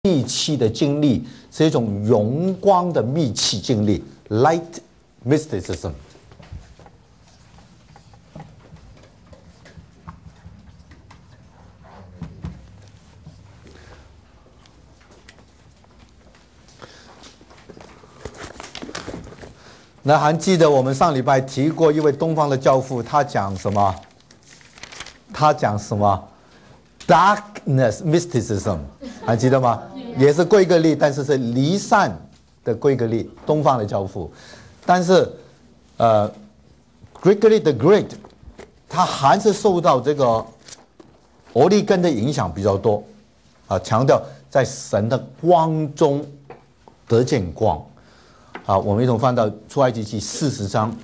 密契的经历，是一种荣光的密契经历 （light mysticism）。那还记得我们上礼拜提过一位东方的教父，他讲什么？他讲什么 ？Darkness mysticism， 还记得吗？也是贵格利，但是是离散的贵格利，东方的教父。但是Gregory the Great， 他还是受到这个俄利根的影响比较多，强调在神的光中得见光。好，我们一同翻到出埃及记40章，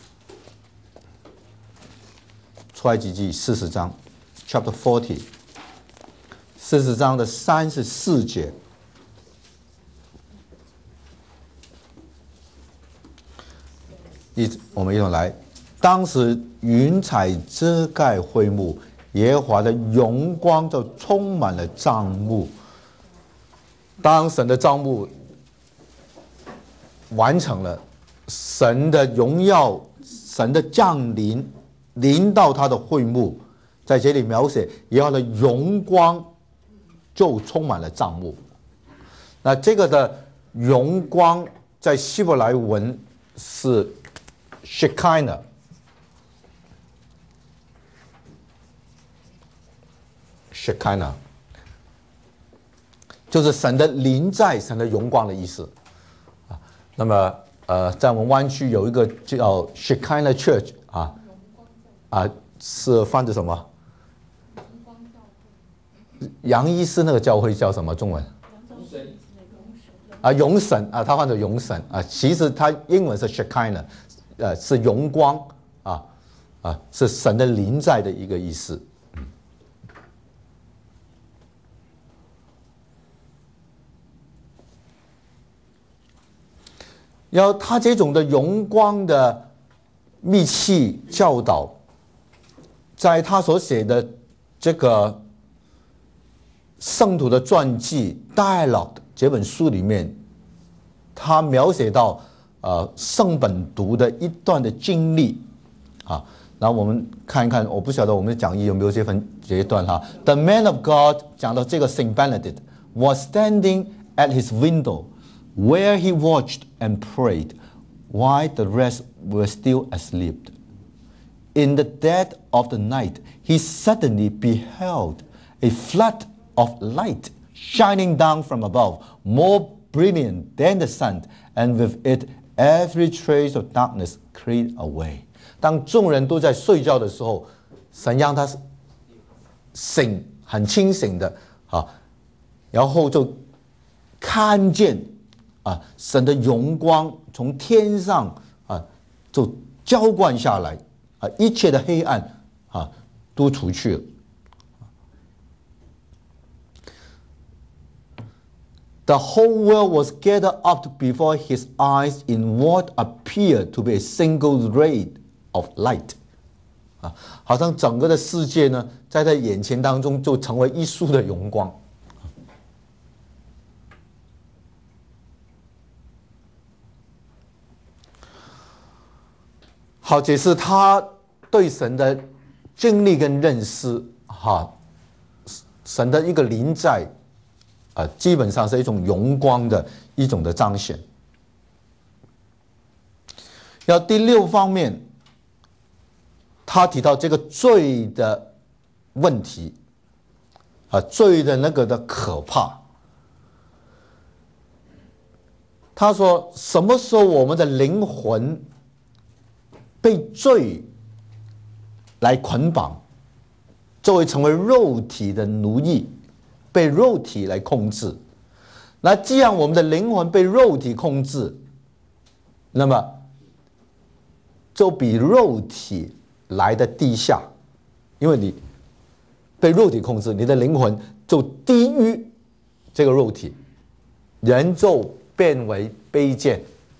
出埃及记40章 ，Chapter 40，40章的34节。我们一同来。当时云彩遮盖会幕，耶和华的荣光就充满了帐幕。当神的帐幕完成了，神的荣耀，神的降临，临到他的会幕，在这里描写耶和华的荣光就充满了帐幕。那这个的荣光在希伯来文是 Shekinah， 就是神的临在，神的荣光的意思。那么在我们湾区有一个叫 Shekinah Church 是翻的什么？杨医师那个教会叫什么中文？荣神他翻成荣神其实他英文是 Shekinah， 是荣光是神的临在的一个意思。然后他这种的荣光的密契教导，在他所写的这个圣徒的传记 Dialogue 这本书里面，他描写到圣本读的一段的经历然后我们看一看，我不晓得我们的讲义有没有这一段The man of God 讲到这个 Saint Benedict was standing at his window，where he watched and prayed, while the rest were still asleep. In the dead of the night, he suddenly beheld a flood of light shining down from above, more brilliant than the sun, and with it every trace of darkness cleared away. 当众人都在睡觉的时候，神让他醒，很清醒的然后就看见神的荣光从天上就浇灌下来一切的黑暗都除去了。The whole world was gathered up before his eyes in what appeared to be a single ray of light. 好像整个的世界呢，在他眼前当中就成为一束的荣光。好，这是他对神的经历跟认识神的一个临在基本上是一种荣光的一种的彰显。然后第6方面，他提到这个罪的问题罪的那个的可怕。他说什么时候我们的灵魂被罪来捆绑，作为成为肉体的奴役，被肉体来控制。那既然我们的灵魂被肉体控制，那么就比肉体来的低下，因为你被肉体控制，你的灵魂就低于这个肉体，人就变为卑贱。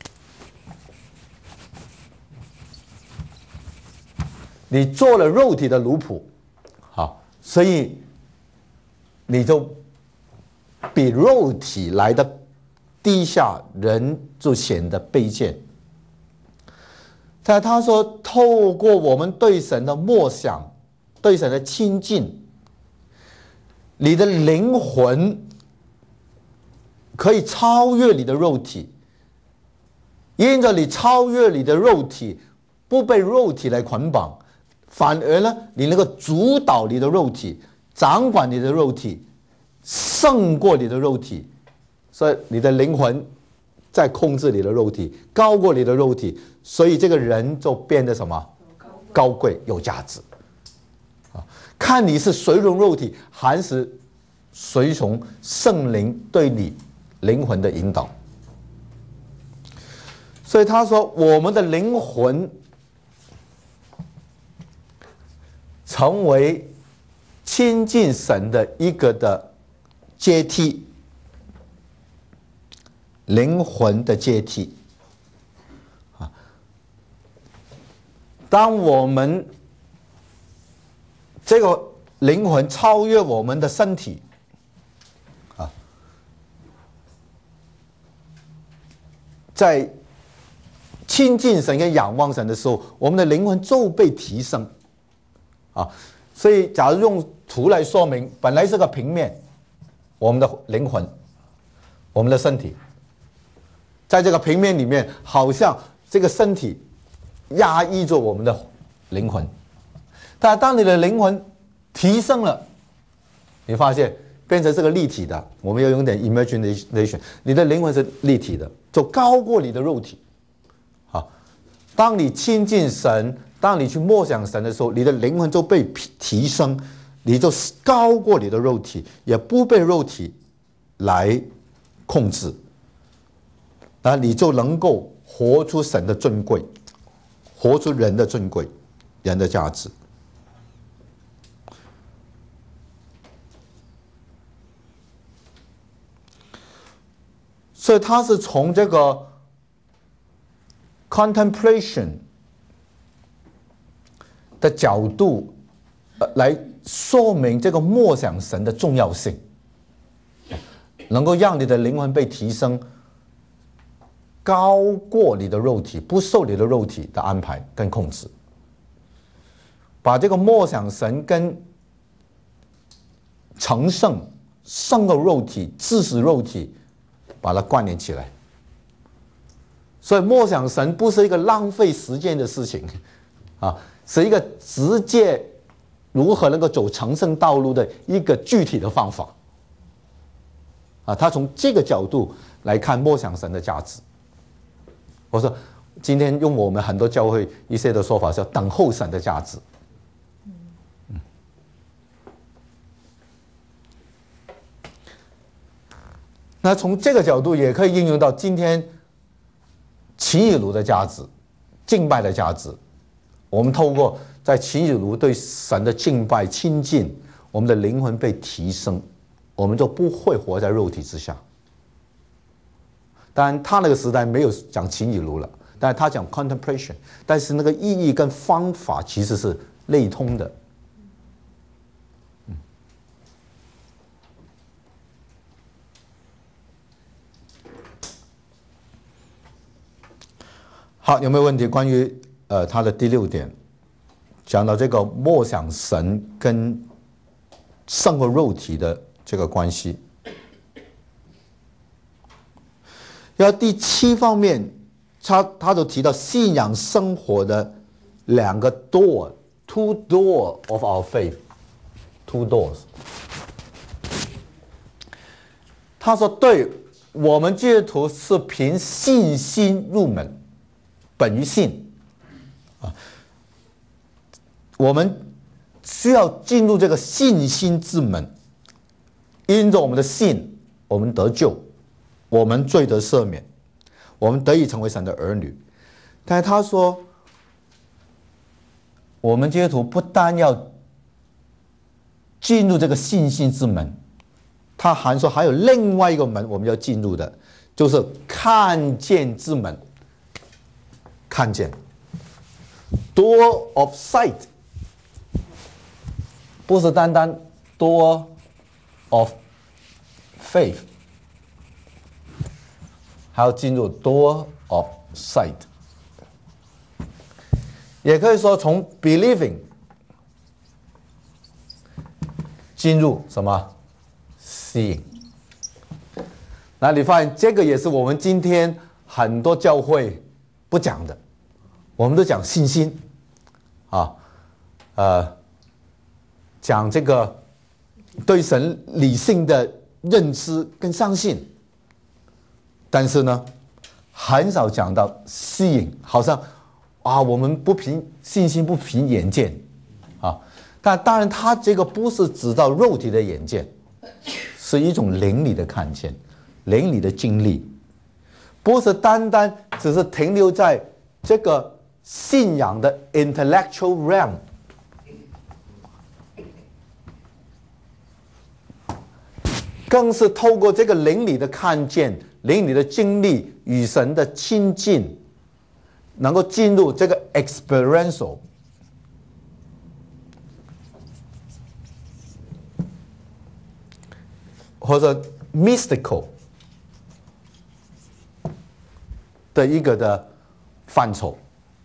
你做了肉体的奴仆所以你就比肉体来的低下，人就显得卑贱。但他说，透过我们对神的默想，对神的亲近，你的灵魂可以超越你的肉体，因着你超越你的肉体，不被肉体来捆绑，反而呢，你能够主导你的肉体，掌管你的肉体，胜过你的肉体，所以你的灵魂在控制你的肉体，高过你的肉体，所以这个人就变得什么？高贵有价值。看你是随从肉体，还是随从圣灵对你灵魂的引导。所以他说，我们的灵魂成为亲近神的一个的阶梯，灵魂的阶梯。当我们这个灵魂超越我们的身体，在亲近神跟仰望神的时候，我们的灵魂就被提升。所以假如用图来说明，本来是个平面，我们的灵魂，我们的身体，在这个平面里面，好像这个身体压抑着我们的灵魂。但当你的灵魂提升了，你发现变成这个立体的，我们要用点 imagination， 你的灵魂是立体的，就高过你的肉体。当你亲近神，当你去默想神的时候，你的灵魂就被提升，你就高过你的肉体，也不被肉体来控制，那你就能够活出神的尊贵，活出人的尊贵，人的价值。所以他是从这个 contemplation 的角度来说明这个默想神的重要性，能够让你的灵魂被提升，高过你的肉体，不受你的肉体的安排跟控制。把这个默想神跟成圣、胜过肉体、致死肉体，把它关联起来。所以默想神不是一个浪费时间的事情，是一个直接如何能够走成圣道路的一个具体的方法。他从这个角度来看默想神的价值。我说，今天用我们很多教会一些的说法是等候神的价值。那从这个角度也可以应用到今天启以炉的价值，敬拜的价值。我们透过在启以炉对神的敬拜亲近，我们的灵魂被提升，我们就不会活在肉体之下。当然他那个时代没有讲启以炉了，但是他讲 contemplation， 但是那个意义跟方法其实是类通的。好，有没有问题？关于他的第6点，讲到这个默想神跟胜过肉体的这个关系。然后第7方面，他就提到信仰生活的2个 door，two door of our faith，two doors。他说，对我们基督徒是凭信心入门。本于信，我们需要进入这个信心之门，因着我们的信，我们得救，我们罪得赦免，我们得以成为神的儿女。但是他说，我们基督徒不单要进入这个信心之门，他还说还有另外一个门我们要进入的，就是看见之门。看见 door of sight， 不是单单 door of faith， 还要进入 door of sight， 也可以说从 believing 进入什么 seeing。那你发现这个也是我们今天很多教会不讲的，我们都讲信心啊，讲这个对神理性的认知跟相信，但是呢，很少讲到 seeing， 好像啊，我们不凭信心，不凭眼见啊。但当然，它这个不是指到肉体的眼见，是一种灵里的看见，灵里的经历，不是单单只是停留在这个信仰的 intellectual realm， 更是透过这个灵里的看见、灵里的经历与神的亲近，能够进入这个 experiential。或者 mystical 的一个的范畴。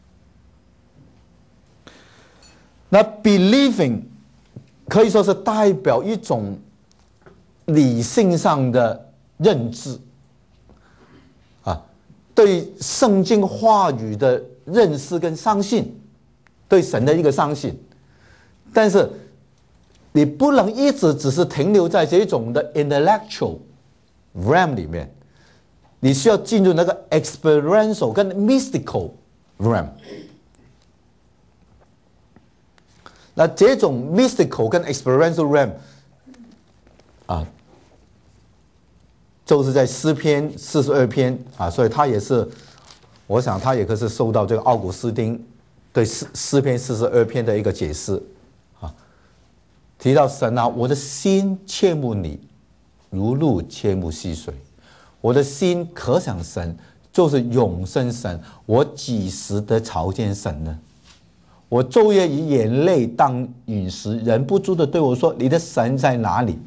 那 believing 可以说是代表一种理性上的认知啊，对圣经话语的认识跟相信，对神的一个相信，但是你不能一直只是停留在这种的 intellectual realm 里面，你需要进入那个 experiential 跟 mystical realm。那这种 mystical 跟 experiential realm 啊，就是在诗篇42篇啊，所以他也是，我想他也可是受到这个奥古斯丁对诗篇42篇的一个解释。提到神啊，我的心切慕你，如鹿切慕溪水。我的心可想神，就是永生神。我几时得朝见神呢？我昼夜以眼泪当饮食，忍不住的对我说：“你的神在哪里？”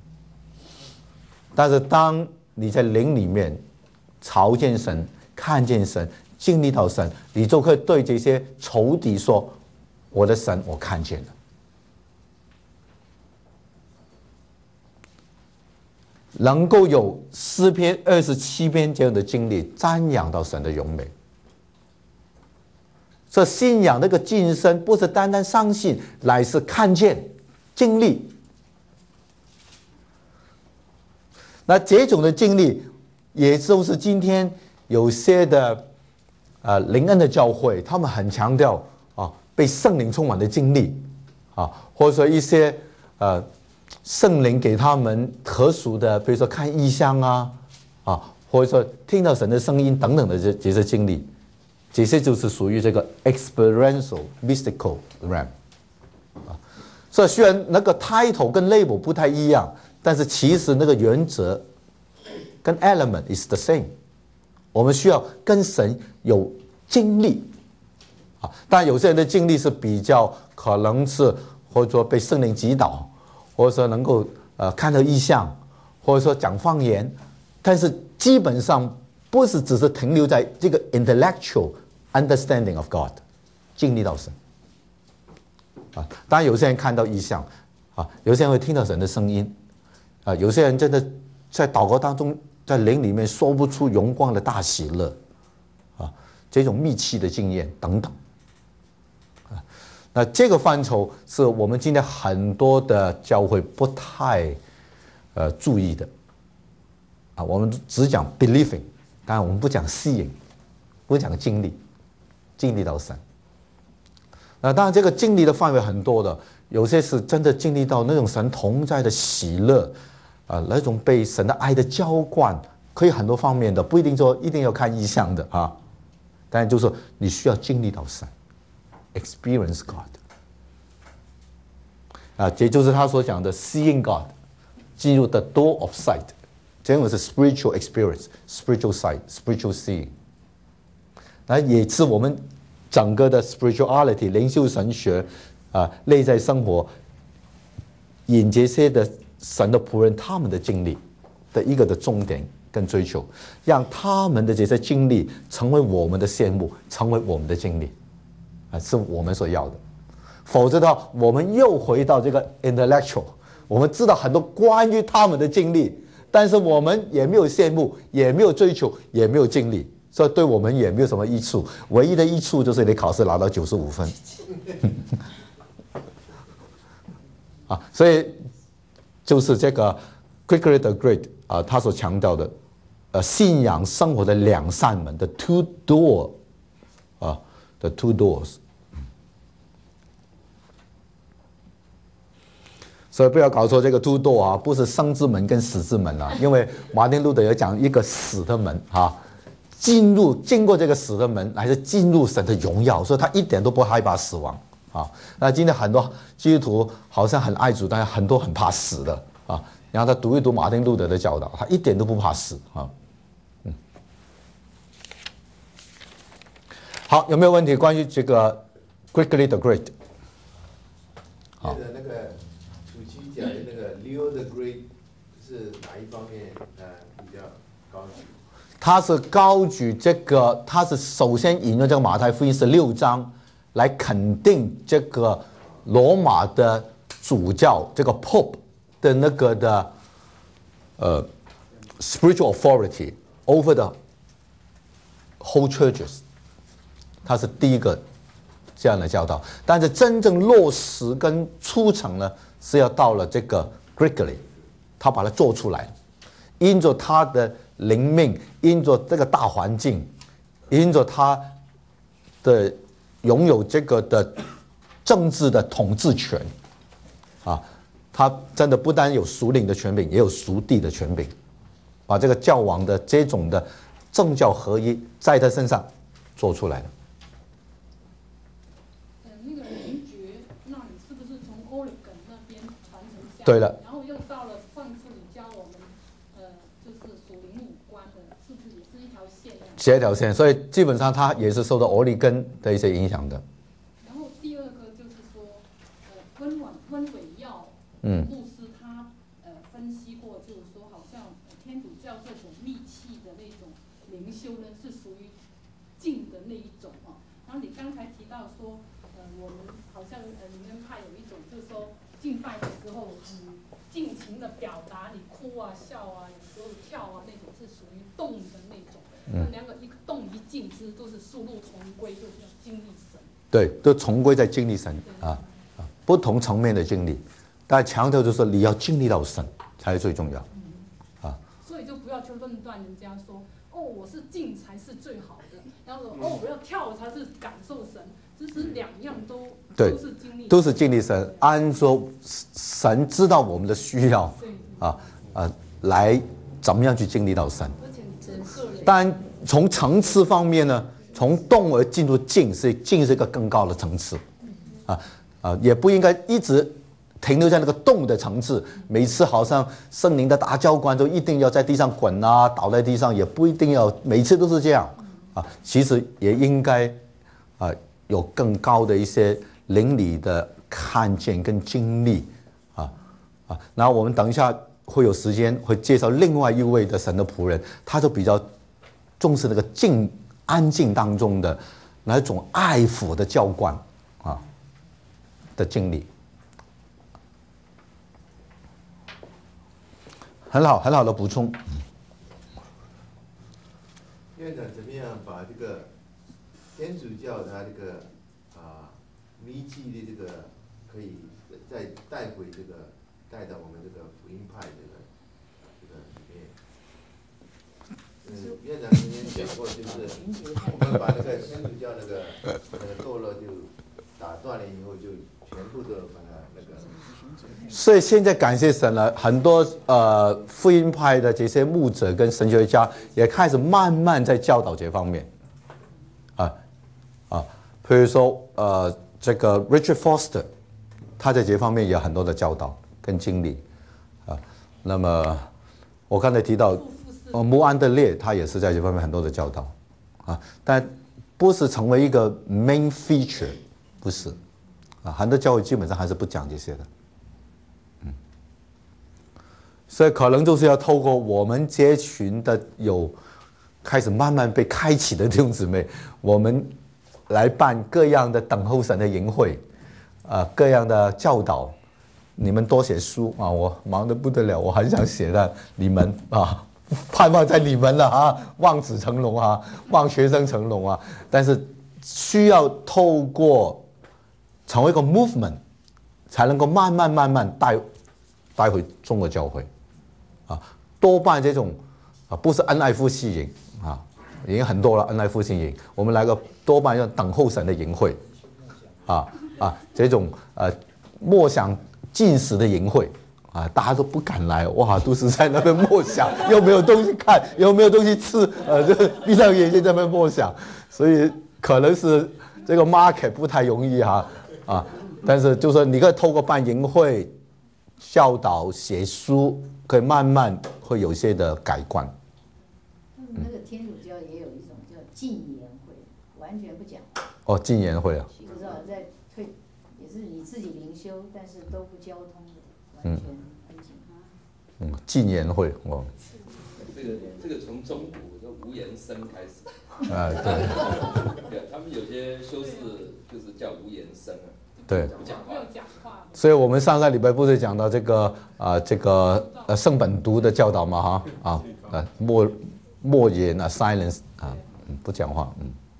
但是当你在灵里面朝见神、看见神、经历到神，你就可以对这些仇敌说：“我的神，我看见了。”能够有诗篇27篇这样的经历，瞻仰到神的荣美。这信仰那个晋升，不是单单相信，乃是看见、经历。那这种的经历，也就是今天有些的灵恩的教会，他们很强调啊，被圣灵充满的经历啊，或者说一些圣灵给他们特殊的，比如说看异象啊，或者说听到神的声音等等的这些经历，这些就是属于这个 experiential mystical realm 啊。所以虽然那个 title 跟 label 不太一样，但是其实那个原则跟 element is the same。我们需要跟神有经历啊，但有些人的经历是比较可能是或者说被圣灵击倒。或者说能够看到异象，或者说讲方言，但是基本上不是只是停留在这个 intellectual understanding of God， 经历到神啊。当然有些人看到异象啊，有些人会听到神的声音啊，有些人真的在祷告当中，在灵里面说不出荣光的大喜乐啊，这种密契的经验等等。那这个范畴是我们今天很多的教会不太注意的啊，我们只讲 believing， 当然我们不讲 seeing， 不讲经历到神。那当然这个经历的范围很多的，有些是真的经历到那种神同在的喜乐啊，那种被神的爱的浇灌，可以很多方面的，不一定说一定要看异象的啊，当然就是说你需要经历到神。Experience God 啊，这就是他所讲的 seeing God， 进入 the door of sight， 这个是 spiritual experience， spiritual sight， spiritual seeing。那也是我们整个的 spirituality 灵修神学啊，内在生活引这些的神的仆人他们的经历的一个的重点跟追求，让他们的这些经历成为我们的羡慕，成为我们的经历，是我们所要的。否则的话，我们又回到这个 intellectual， 我们知道很多关于他们的经历，但是我们也没有羡慕，也没有追求，也没有经历，所以对我们也没有什么益处。唯一的益处就是你考试拿到95分。所以就是这个 Gregory the Great 他所强调的信仰生活的两扇门的 two door the two doors。所以不要搞错这个 two door 不是生之门跟死之门因为马丁路德有讲一个死的门经过这个死的门还是进入神的荣耀，所以他一点都不害怕死亡。那今天很多基督徒好像很爱主，但是很多很怕死的然后他读一读马丁路德的教导，他一点都不怕死好，有没有问题关于这个 Gregory the Great？ 好，那个初期讲的那个 Leo the Great 是哪一方面比较高举？ 他是高举这个，他是首先引用这个马太福音16章。来肯定这个罗马的主教这个 Pope 的那个的spiritual authority over the whole churches， 他是第一个这样的教导。但是真正落实跟促成呢，是要到了这个 Gregory， 他把它做出来，因着他的灵命，因着这个大环境，因着他的拥有这个的政治的统治权他真的不单有属灵的权柄，也有属地的权柄，把这个教王的这种的政教合一在他身上做出来了。 那个灵爵，那你是不是从欧里根那边传承下来？ 对了。 然后又到了上次你教我们，就是属灵五官的，是不是也是一条线？ 一条线，所以基本上他也是受到欧里根的一些影响的。 然后第二个就是说，温伟耀牧师他分析过，就是说好像天主教这种密契的那种灵修呢，是属于静的那一种然后你刚才提到说，我们好像里面派有一种，就是说敬拜的时候，尽情的表达，你哭啊、笑啊，有时候跳啊那种，是属于动的那种。那两个一个动一静之，都是速度重归，就是要经历神。对， 都重归在经历神不同层面的经历，但强调就是你要经历到神才是最重要所以就不要去论断人家说，我是静才是最好的，然后说我要跳才是感受神，其实两样都是经历， 都是经历神。按说神知道我们的需要来怎么样去经历到神。但从层次方面呢，从动而进入静是一个更高的层次也不应该一直停留在那个动的层次。每次好像圣灵的大教官都一定要在地上滚倒在地上，也不一定要每次都是这样其实也应该有更高的一些灵里的看见跟经历然后我们等一下会有时间会介绍另外一位的神的仆人，他就比较重视那个安静当中的那一种爱抚的浇灌的经历。很好的补充。 院长怎么样把这个天主教它这个迷契的这个可以再带到我们这个福音派这个里面。院长今天讲过，就是我们把那个天主教那个堕落就打断了以后，就全部都把它那个。 所以现在感谢神了，很多福音派的这些牧者跟神学家也开始慢慢在教导这方面比如说这个 Richard Foster， 他在这方面也有很多的教导跟经历那么我刚才提到穆安德烈，他也是在这方面很多的教导但不是成为一个 main feature， 不是很多教会基本上还是不讲这些的所以可能就是要透过我们这群的开始慢慢被开启的弟兄姊妹，我们来办各样的等候神的营会，各样的教导。你们多写书啊，我忙得不得了，我很想写的你们啊，盼望在你们了啊，望子成龙啊，望学生成龙啊。但是需要透过成为一个 movement， 才能够慢慢带回中国教会啊。多办这种不是恩爱夫妻营啊，已经很多了恩爱夫妻营，我们来个多半要等候神的营会这种默想禁食的营会啊，大家都不敢来，哇，都是在那边默想，又没有东西看，又没有东西吃，就闭上眼睛在那边默想，所以可能是这个 market 不太容易但是就是说你可以透过办营会、教导、写书，可以慢慢会有一些的改观。 那个天主教也有一种叫禁言会，完全不讲话。 哦，禁言会啊。 不知道在退，也是你自己灵修，但是都不交通的，完全安静。 禁言会哦。 这个从中古就无言声开始。 对。 他们有些修士就是叫无言声啊。 对。 不讲话。 所以我们上个礼拜不是讲到这个圣本笃的教导嘛默言silence 不讲话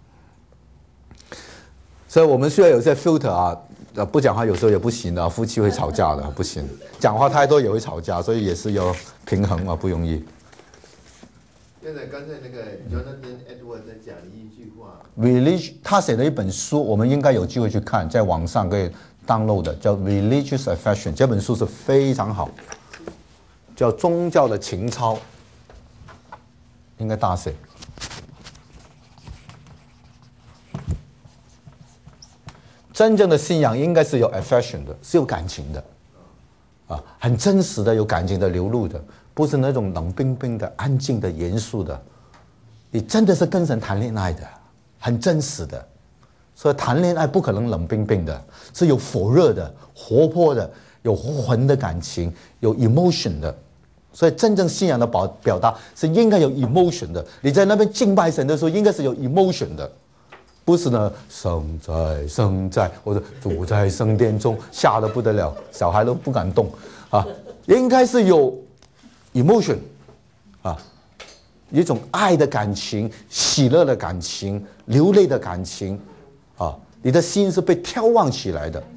所以我们需要有些 filter 不讲话有时候也不行的，夫妻会吵架的，不行，讲话太多也会吵架，所以也是要平衡不容易。 现在刚才那个 Jonathan Edwards 在讲一句话 ，religion 他写的一本书，我们应该有机会去看，在网上可以 download 的，叫 Religious Affection， 这本书是非常好，叫宗教的情操，应该大写。真正的信仰应该是有 affection 的，是有感情的，很真实的，有感情的流露的，不是那种冷冰冰的、安静的、严肃的。你真的是跟神谈恋爱的，很真实的。所以谈恋爱不可能冷冰冰的，是有火热的、活泼的、有魂的感情，有 emotion 的。所以真正信仰的表达是应该有 emotion 的。你在那边敬拜神的时候，应该是有 emotion 的。不是呢，圣在，或者主在圣殿中，吓得不得了，小孩都不敢动应该是有 emotion 一种爱的感情、喜乐的感情、流泪的感情你的心是被挑旺起来的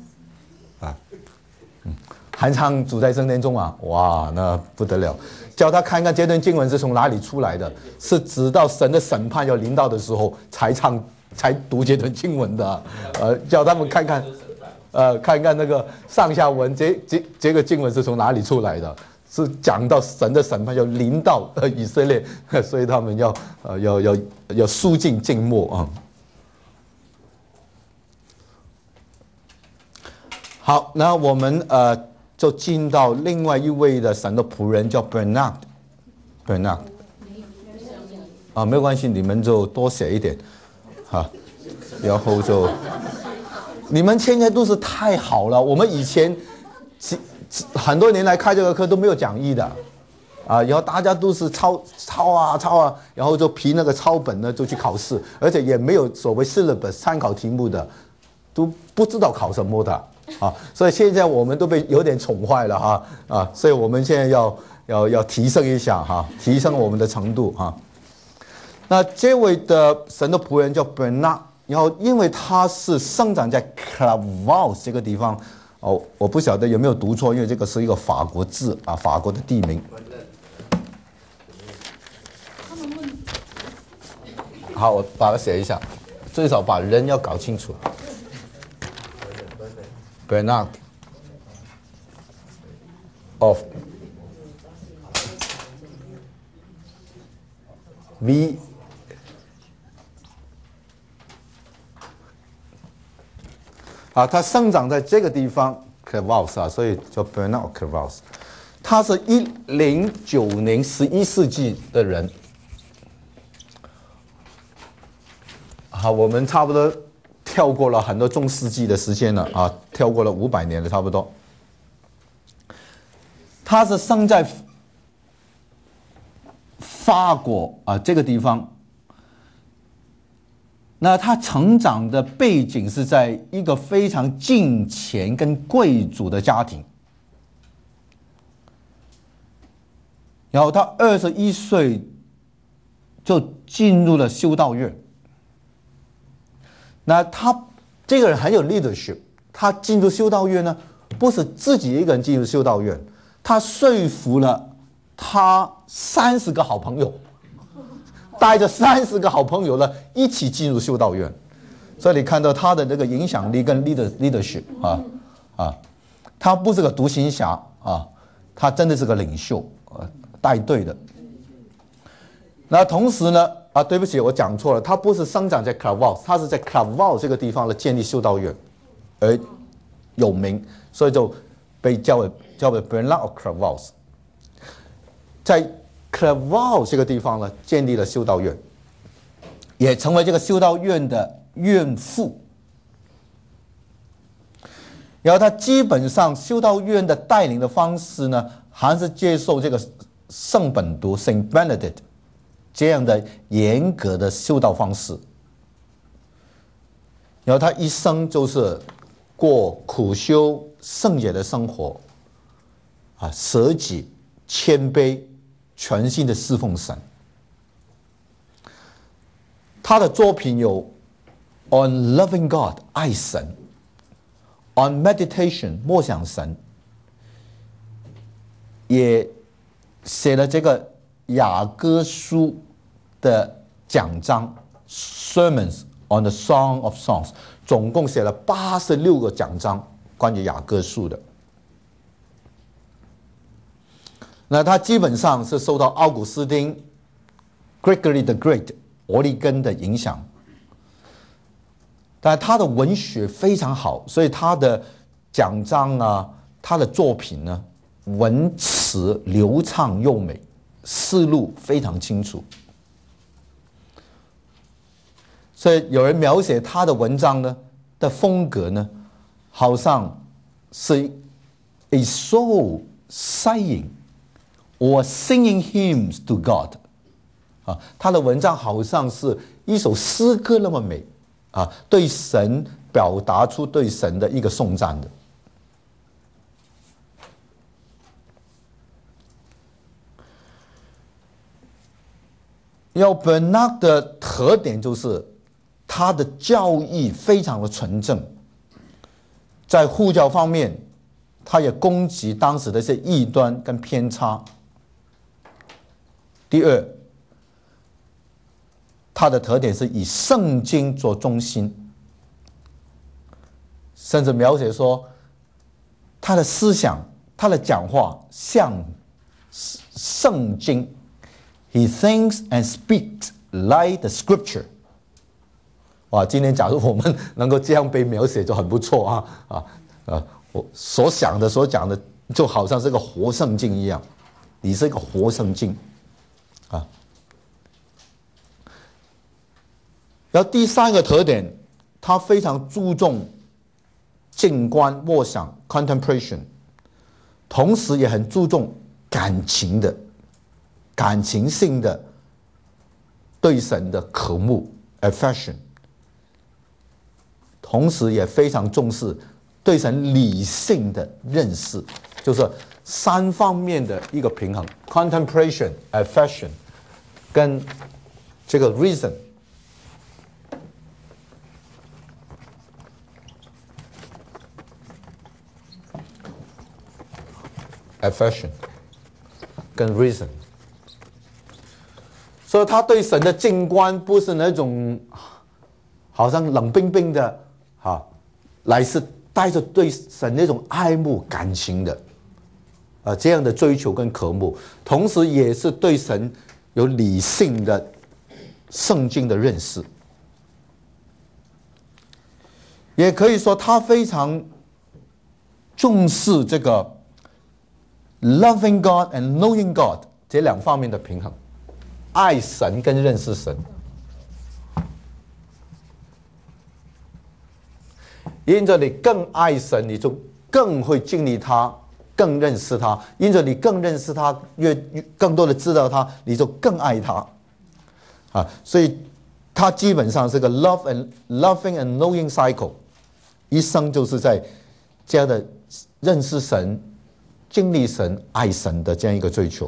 韩唱主在圣殿中哇，那不得了，叫他看看这段经文是从哪里出来的，是直到神的审判要临到的时候才读这段经文的叫他们看看看看那个上下文，这个经文是从哪里出来的，是讲到神的审判要临到以色列，所以他们要肃静静默好，那我们就进到另外一位的神的仆人叫 Bernard 没有关系，你们就多写一点然后就你们现在都是太好了，我们以前很多年来开这个课都没有讲义的然后大家都是抄然后就凭那个抄本呢就去考试，而且也没有所谓 syllabus 参考题目的，都不知道考什么的所以现在我们都被有点宠坏了所以我们现在要提升一下提升我们的程度那这位的神的仆人叫 Bernard， 然后因为他是生长在 Clairvaux 这个地方我不晓得有没有读错，因为这个是一个法国字法国的地名。好，我把它写一下，最少把人要搞清楚。Bernard of V他生长在这个地方 Clairvaux 所以叫 Bernard Clairvaux。他是109年11世纪的人。好，我们差不多跳过了很多中世纪的时间了跳过了500年了差不多。他是生在法国啊这个地方。那他成长的背景是在一个非常金钱跟贵族的家庭，然后他21岁就进入了修道院。那他这个人很有 leadership， 他进入修道院呢，不是自己一个人进入修道院，他说服了他30个好朋友。带着30个好朋友呢，一起进入修道院，所以你看到他的这个影响力跟 leadership 他不是个独行侠啊，他真的是个领袖带队的。那同时呢对不起，我讲错了，他不是生长在 Clairvaux， 他是在 Clairvaux 这个地方呢建立修道院而有名，所以就被叫为 Bernard of Clairvaux， 在Clairvaux 这个地方呢，建立了修道院，也成为这个修道院的院父。然后他基本上修道院的带领的方式呢，还是接受这个圣本笃 Saint Benedict 这样的严格的修道方式。然后他一生就是过苦修圣洁的生活，舍己谦卑。全心的侍奉神。他的作品有 On Loving God 爱神， On Meditation 默想神，也写了这个雅歌书的讲章 Sermons on the Song of Songs， 总共写了86个讲章关于雅歌书的。那他基本上是受到奥古斯丁 Gregory the Great 俄利根的影响，但他的文学非常好，所以他的讲章啊，他的作品呢，文词流畅优美，思路非常清楚。所以有人描写他的文章呢的风格呢，好像是 a soul sighing or singing hymns to God， 他的文章好像是一首诗歌那么美，对神表达出对神的一个颂赞的。Bernard 的特点就是他的教义非常的纯正，在护教方面，他也攻击当时的一些异端跟偏差。第二，他的特点是以圣经做中心，甚至描写说他的思想、他的讲话像圣经。He thinks and speaks like the scripture。 哇，今天假如我们能够这样被描写就很不错我所想的、所讲的就好像是个活圣经一样，你是一个活圣经然后第三个特点，他非常注重静观默想 contemplation， 同时也很注重感情性的对神的渴慕 affection， 同时也非常重视对神理性的认识，就是三方面的一个平衡 contemplation affection 跟这个 reason。affection 跟 reason， 所以他对神的静观不是那种好像冷冰冰的来是带着对神那种爱慕感情的这样的追求跟渴慕，同时也是对神有理性的圣经的认识，也可以说他非常重视这个Loving God and knowing God 这两方面的平衡，爱神跟认识神。因着你更爱神，你就更会经历他更认识他，因着你更认识他，越更多的知道他，你就更爱他啊。所以他基本上是个 loving and knowing cycle， 一生就是在这样的认识神、经历神、爱神的这样一个追求。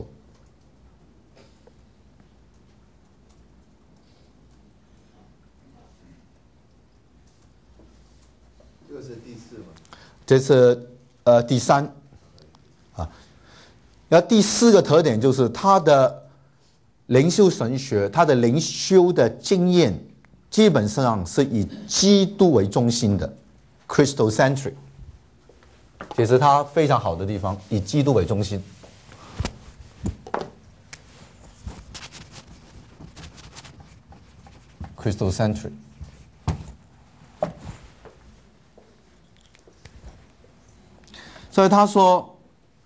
这是第4嘛？ 这是第3啊。然后第4个特点就是他的灵修神学，他的灵修的经验基本上是以基督为中心的 ，Christocentric， 这是他非常好的地方，以基督为中心。Christocentric。所以他说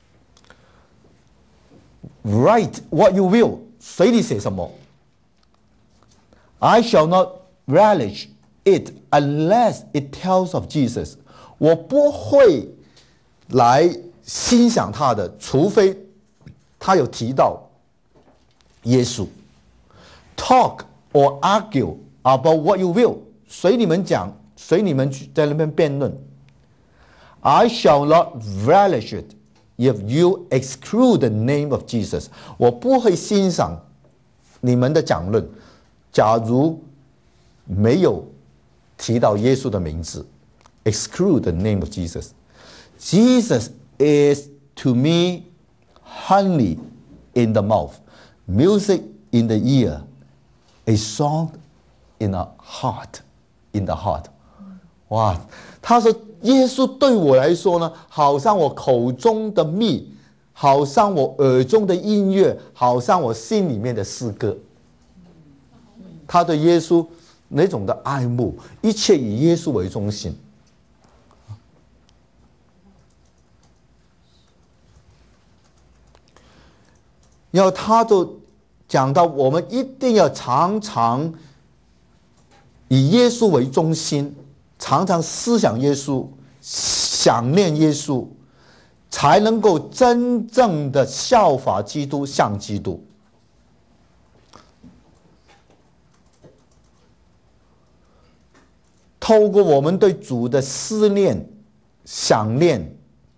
，Write what you will， 随你写什么。I shall not relish it unless it tells of Jesus。我不会来欣赏他的，除非他有提到耶稣。Talk or argue about what you will， 随你们讲，随你们在那边辩论。I shall not relish it if you exclude the name of Jesus。 我不会欣赏你们的讲论，假如没有提到耶稣的名字。Exclude the name of Jesus。 Jesus is to me honey in the mouth, music in the ear, a song in the heart. In the heart。 哇，他说耶稣对我来说呢，好像我口中的蜜，好像我耳中的音乐，好像我心里面的诗歌。他对耶稣那种的爱慕，一切以耶稣为中心。然后他就讲到，我们一定要常常以耶稣为中心，常常思想耶稣，想念耶稣，才能够真正的效法基督，像基督。透过我们对主的思念、想念、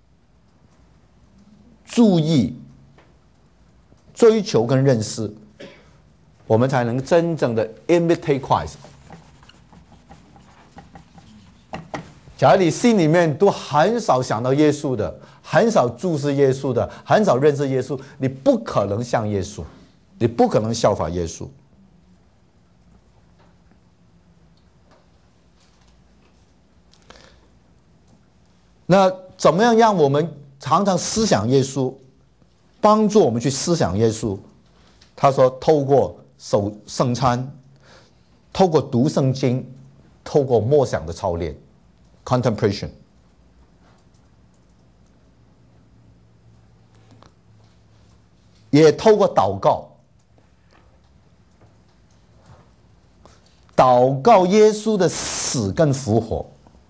注意、追求跟认识，我们才能真正的 imitate Christ。假如你心里面都很少想到耶稣的，很少注视耶稣的，很少认识耶稣，你不可能像耶稣，你不可能效法耶稣。那怎么样让我们常常思想耶稣，帮助我们去思想耶稣？他说，透过守圣餐，透过读圣经，透过默想的操练 （contemplation）， 也透过祷告，祷告耶稣的死跟复活。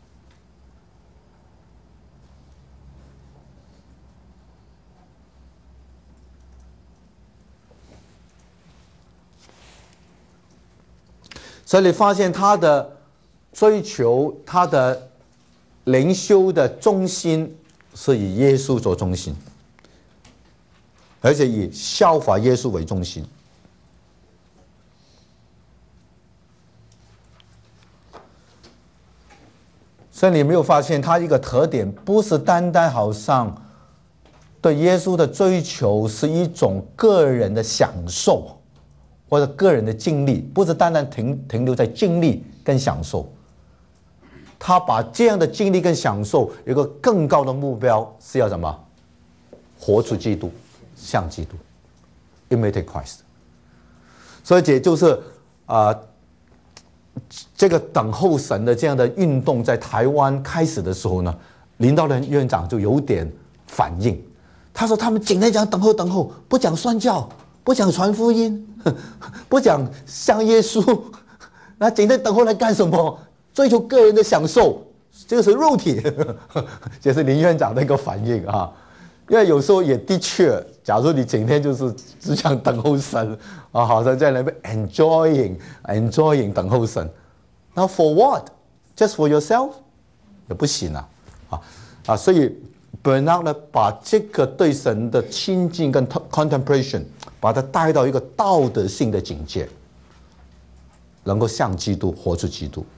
所以你发现他的追求，他的灵修的中心是以耶稣做中心，而且以效法耶稣为中心。所以你没有发现他一个特点，不是单单好像对耶稣的追求是一种个人的享受或者个人的经历，不是单单停留在经历跟享受。他把这样的经历跟享受有一个更高的目标，是要什么？活出基督，像基督 ，imitate Christ。所以也就是这个等候神的这样的运动在台湾开始的时候呢，领导人院长就有点反应。他说他们整天讲等候等候，不讲宣教，不讲传福音，不讲像耶稣，那整天等候来干什么？追求个人的享受，这个是肉体。这是林院长的一个反应啊。 因为有时候也的确，假如你整天就是只想等候神啊，好像在那边 enjoying 等候神，那 for what? Just for yourself 也不行所以 Bernard 呢，把这个对神的亲近跟 contemplation， 把它带到一个道德性的境界，能够像基督，活出基督。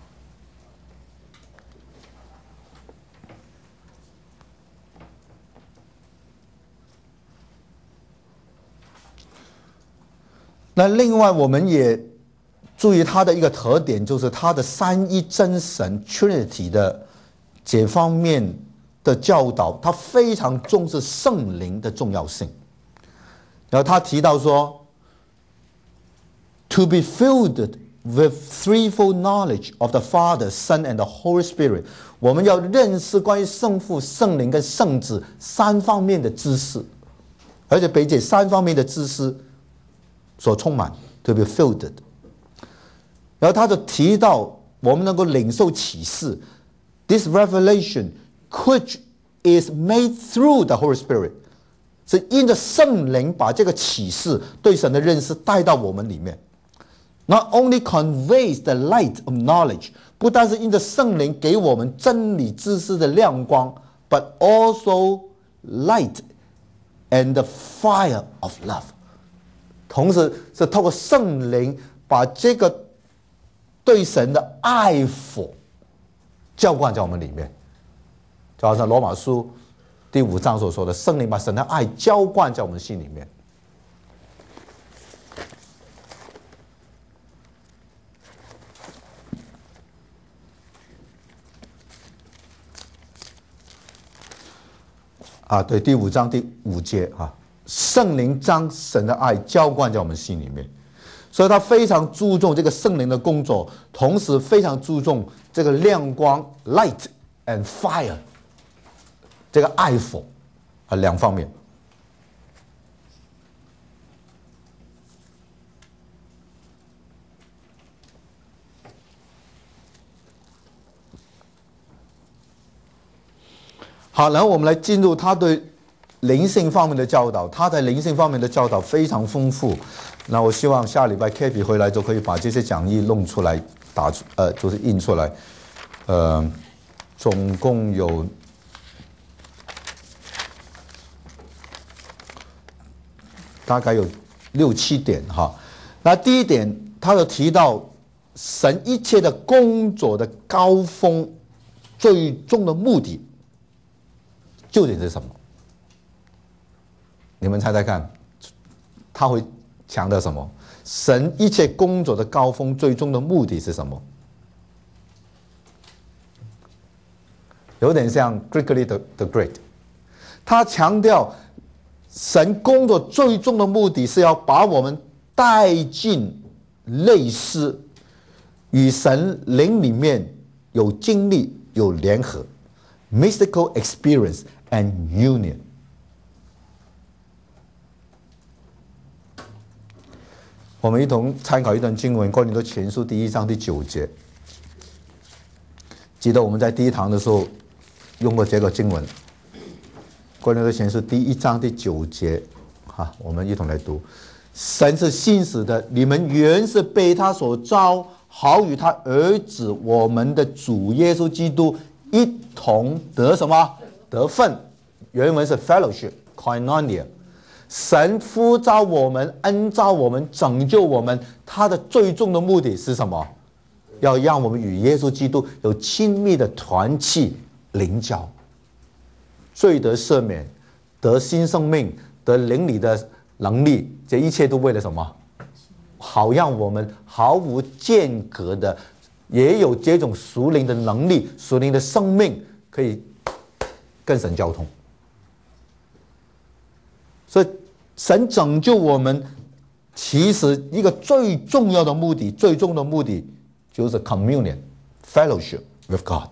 那另外我们也注意它的一个特点，就是它的三一真神 Trinity 的这方面的教导，它非常重视圣灵的重要性。然后他提到说 ，To be filled with threefold knowledge of the Father, Son, and the Holy Spirit， 我们要认识关于圣父、圣灵跟圣子三方面的知识，而且被这三方面的知识所充满 ，to be filled。然后他就提到，我们能够领受启示 ，this revelation which is made through the Holy Spirit， 是因着圣灵把这个启示对神的认识带到我们里面。Not only conveys the light of knowledge， 不单是因着圣灵给我们真理知识的亮光 ，but also light and the fire of love。同时是透过圣灵把这个对神的爱火浇灌在我们里面，就好像罗马书第5章所说的，圣灵把神的爱浇灌在我们心里面。对，第5章第5节圣灵将神的爱浇灌在我们心里面，所以他非常注重这个圣灵的工作，同时非常注重这个亮光 light and fire 这个爱火两方面。好，然后我们来进入他对灵性方面的教导。他在灵性方面的教导非常丰富。那我希望下礼拜 Kathy 回来就可以把这些讲义弄出来，就是印出来。总共有大概有6、7点那第一点，他有提到神一切的工作的高峰，最终的目的究竟是什么？你们猜猜看，他会强调什么？神一切工作的高峰，最终的目的是什么？有点像 Gregory the Great， 他强调神工作最终的目的是要把我们带进类似与神灵里面有经历、有联合 mystical experience and union。我们一同参考一段经文，《哥林多前书》第1章第9节。记得我们在第一堂的时候用过这个经文，《哥林多前书》第1章第9节。我们一同来读：神是信实的，你们原是被他所召，好与他儿子我们的主耶稣基督一同得什么？得分。原文是 fellowship koinonia。神呼召我们，恩召我们，拯救我们，他的最终的目的是什么？要让我们与耶稣基督有亲密的团契灵交，罪得赦免，得新生命，得灵里的能力，这一切都为了什么？好让我们毫无间隔的，也有这种属灵的能力、属灵的生命，可以跟神交通。所以神拯救我们，其实一个最重要的目的，最终的目的就是 communion fellowship with God。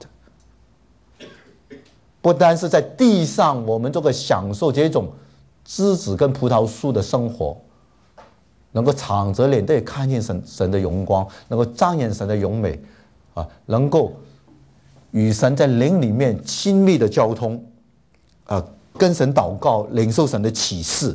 不单是在地上我们这个享受这种枝子跟葡萄树的生活，能够敞着脸对看见神的荣光，能够彰显神的荣美能够与神在灵里面亲密的交通跟神祷告，领受神的启示，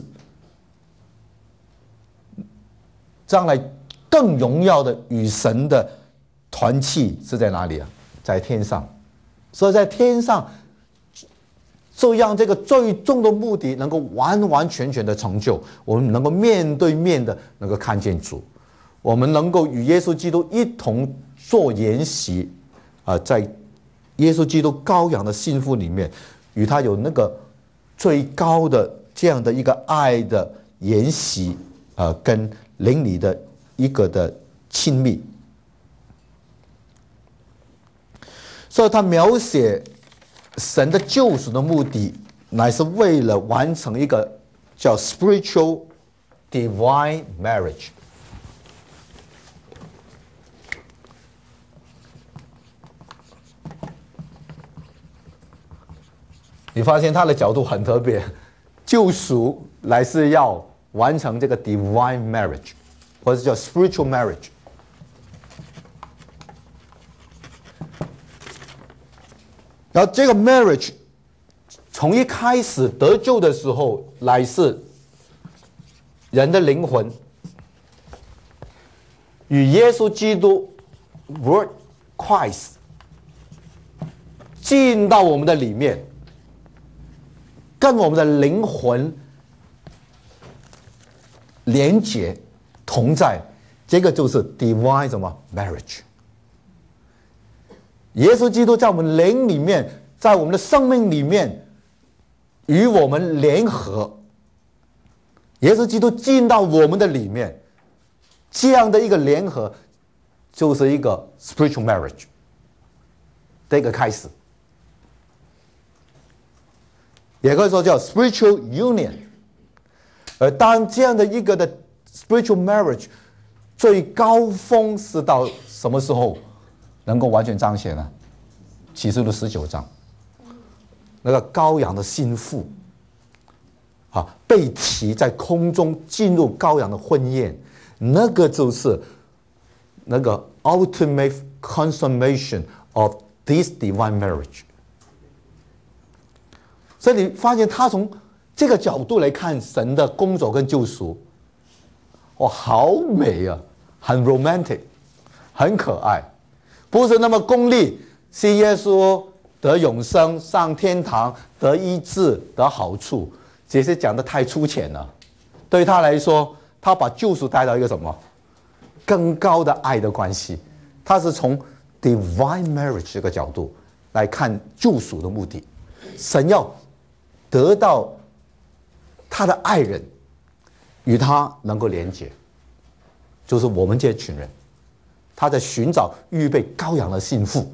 将来更荣耀的与神的团契是在哪里啊？在天上。所以在天上，就让这个最终的目的能够完完全全的成就，我们能够面对面的能够看见主，我们能够与耶稣基督一同做筵席，在耶稣基督羔羊的心腹里面，与他有那个最高的这样的一个爱的筵席，跟邻里的一个的亲密。所以他描写神的救赎的目的，乃是为了完成一个叫 spiritual divine marriage。你发现他的角度很特别，救赎乃是要完成这个 divine marriage， 或者叫 spiritual marriage。然后这个 marriage 从一开始得救的时候，乃是人的灵魂与耶稣基督 Word Christ 进到我们的里面，跟我们的灵魂连结同在，这个就是 divine 什么 marriage。耶稣基督在我们灵里面，在我们的生命里面与我们联合，耶稣基督进到我们的里面，这样的一个联合就是一个 spiritual marriage 的一个开始，也可以说叫 spiritual union。而当这样的一个的 spiritual marriage 最高峰是到什么时候能够完全彰显呢？启示录19章，那个羔羊的心腹，被提在空中进入羔羊的婚宴，那个就是那个 ultimate consummation of this divine marriage。所以你发现他从这个角度来看神的工作跟救赎，哇，好美啊，很 romantic， 很可爱。不是那么功利，信耶稣得永生、上天堂、得医治、得好处，这些讲得太粗浅了。对他来说，他把救赎带到一个什么更高的爱的关系，他是从 divine marriage 这个角度来看救赎的目的。神要得到他的爱人与他能够连结，就是我们这群人。他在寻找预备羔羊的心腹。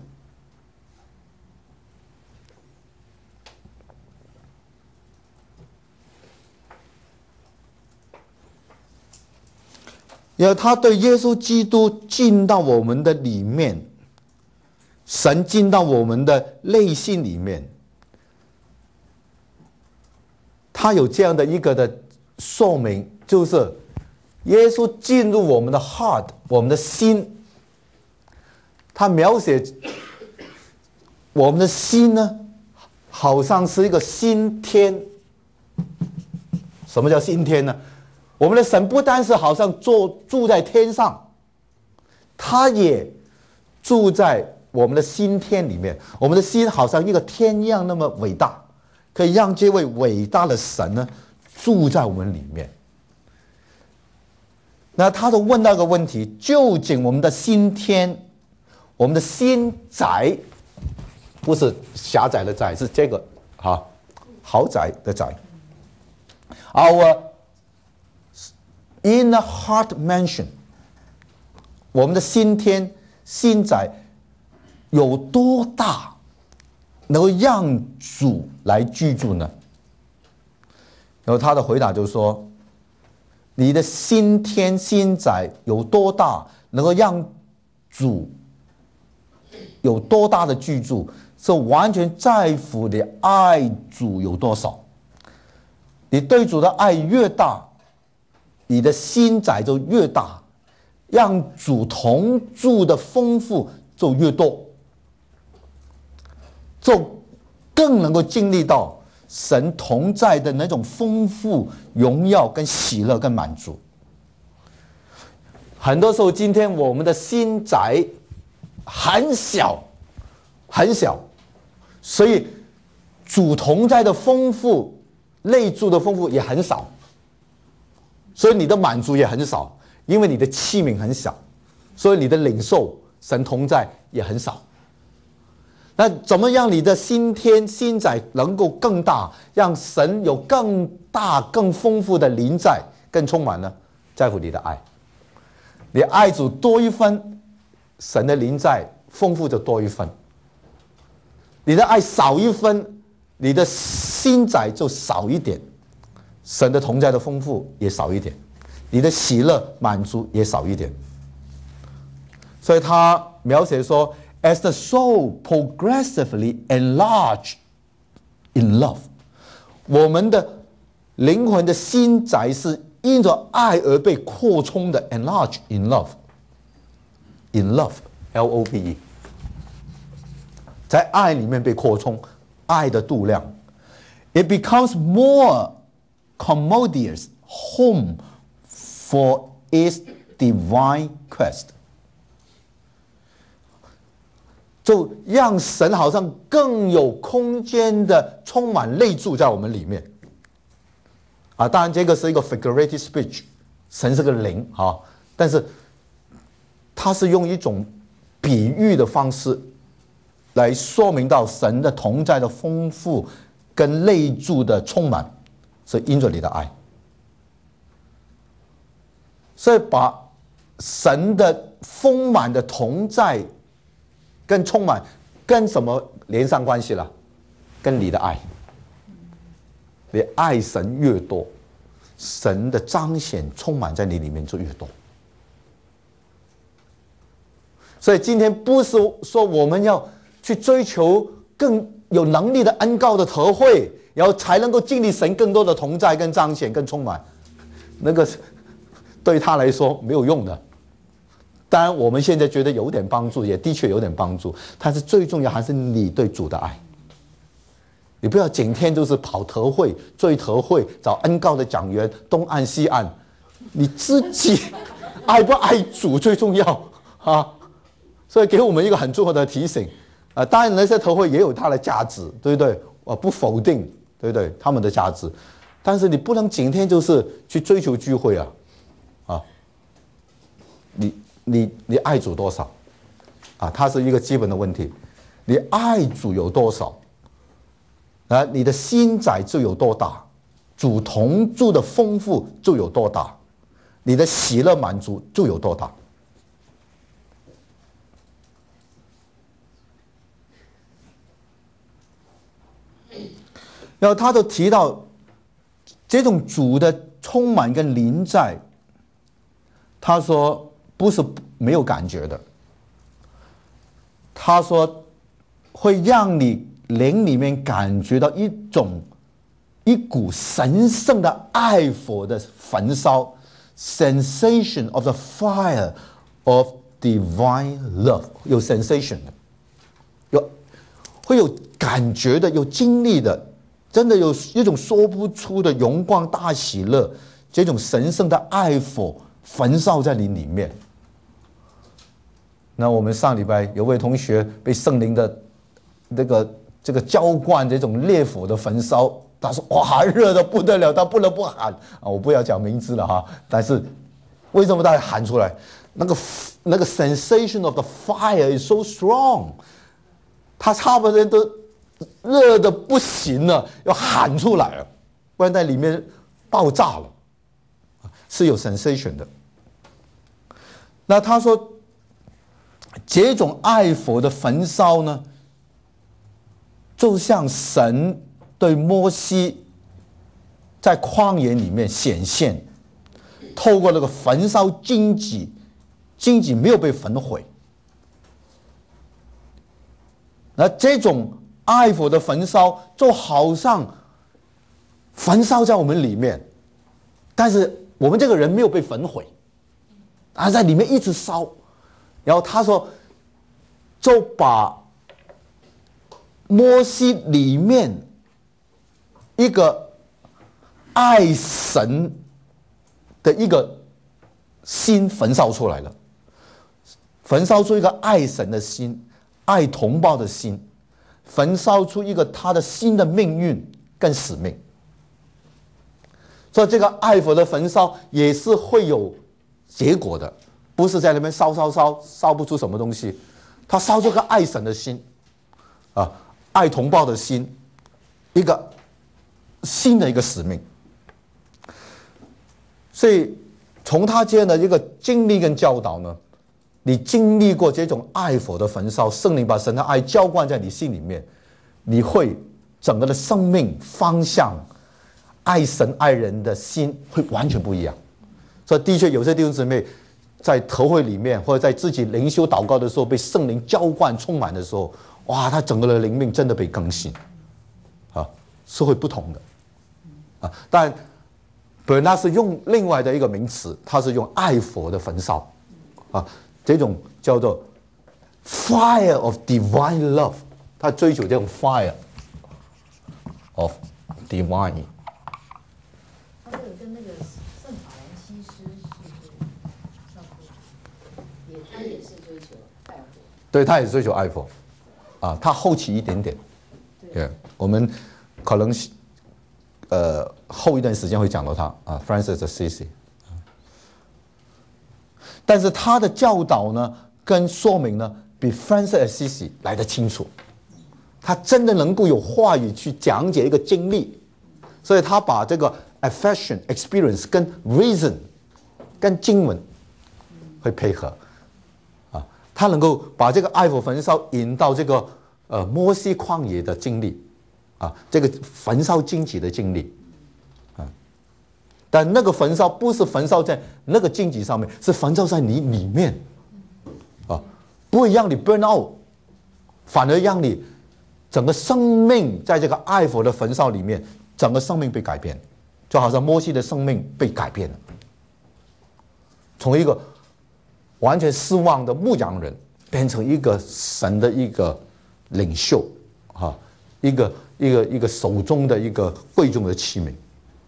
因为他对耶稣基督进到我们的里面，神进到我们的内心里面，他有这样的一个的说明，就是耶稣进入我们的 heart， 我们的心。他描写我们的心呢，好像是一个新天。什么叫新天呢？我们的神不单是好像住在天上，他也住在我们的新天里面。我们的心好像一个天一样那么伟大，可以让这位伟大的神呢住在我们里面。那他就问到一个问题：究竟我们的新天，我们的心宅，不是狭窄的窄，是这个豪宅的宅。Our inner heart mansion， 我们的心天心宅有多大，能够让主来居住呢？然后他的回答就是说，你的心天心宅有多大，能够让主有多大的居住，是完全在乎你爱主有多少。你对主的爱越大，你的心宅就越大，让主同住的丰富就越多，就更能够经历到神同在的那种丰富、荣耀、跟喜乐、跟满足。很多时候，今天我们的心宅很小，很小，所以主同在的丰富、内住的丰富也很少，所以你的满足也很少，因为你的器皿很小，所以你的领受神同在也很少。那怎么样你的心宅能够更大，让神有更大、更丰富的临在、更充满呢？在乎你的爱。你爱主多一分，神的临在丰富就多一分；你的爱少一分，你的心宅就少一点，神的同在的丰富也少一点，你的喜乐满足也少一点。所以他描写说 ，as the soul progressively enlarged in love， 我们的灵魂的心宅是因着爱而被扩充的 ，enlarge in love，in love，L-O-V-E， 在爱里面被扩充，爱的度量 ，it becomes more commodious home for its divine quest， 就让神好像更有空间的充满内住在我们里面。当然这个是一个 figurative speech， 神是个灵但是它是用一种比喻的方式来说明到神的同在的丰富跟内住的充满，是因着你的爱。所以把神的丰满的同在跟充满跟什么连上关系了？跟你的爱。你爱神越多，神的彰显充满在你里面就越多。所以今天不是说我们要去追求更有能力的恩膏的特会，然后才能够经历神更多的同在跟彰显跟充满，那个对他来说没有用的。当然我们现在觉得有点帮助，也的确有点帮助，但是最重要还是你对主的爱。你不要整天就是跑特会、追特会、找恩膏的讲员，东岸西岸，你自己爱不爱主最重要所以给我们一个很重要的提醒当然那些特会也有它的价值，对不对？不否定，对不对？他们的价值，但是你不能整天就是去追求聚会你爱主多少它是一个基本的问题。你爱主有多少你的心宅就有多大，主同住的丰富就有多大，你的喜乐满足就有多大。然后他就提到这种主的充满跟临在，他说不是没有感觉的，他说会让你灵里面感觉到一股神圣的爱火的焚烧 ，sensation of the fire of divine love， 有 sensation 的，会有感觉的，有经历的，真的有一种说不出的荣光大喜乐，这种神圣的爱火焚烧在你里面。那我们上礼拜有位同学被圣灵的这个浇灌这种烈火的焚烧，他说哇热得不得了，他不能不喊我不要讲名字了但是为什么他喊出来？那个 sensation of the fire is so strong， 他差不多都热得不行了，要喊出来了，不然在里面爆炸了，是有 sensation 的。那他说这种爱火的焚烧呢，就像神对摩西在旷野里面显现，透过那个焚烧荆棘，荆棘没有被焚毁。那这种爱火的焚烧就好像焚烧在我们里面，但是我们这个人没有被焚毁，在里面一直烧。然后他说就把摩西里面一个爱神的一个心焚烧出来了，焚烧出一个爱神的心，爱同胞的心，焚烧出一个他的新的命运跟使命。所以这个爱佛的焚烧也是会有结果的，不是在那边烧不出什么东西，他烧出个爱神的心，爱同胞的心，一个新的一个使命。所以从他这样的一个经历跟教导呢，你经历过这种爱佛的焚烧，圣灵把神的爱浇灌在你心里面，你会整个的生命方向，爱神爱人的心会完全不一样。所以的确有些弟兄姊妹在特会里面，或者在自己灵修祷告的时候，被圣灵浇灌充满的时候，哇，他整个的灵命真的被更新，是会不同的，但本来是用另外的一个名词，他是用爱佛的焚烧，这种叫做 fire of divine love， 他追求这种 fire of divine。 他这个跟那个圣法兰西斯是差不多，他也是追求爱佛。 对，他也追求爱佛，他后期一点点。对，我们可能后一段时间会讲到他Francis Assisi。但是他的教导呢，跟说明呢，比 Francis Assisi 来得清楚。他真的能够有话语去讲解一个经历，所以他把这个 affection experience 跟 reason 跟经文会配合，他能够把这个爱佛焚烧引到这个摩西旷野的经历，这个焚烧荆棘的经历，但那个焚烧不是焚烧在那个荆棘上面，是焚烧在你里面，不会让你 burn out， 反而让你整个生命在这个爱佛的焚烧里面，整个生命被改变，就好像摩西的生命被改变了，从一个完全失望的牧羊人变成一个神的一个领袖，一个手中的一个贵重的器皿。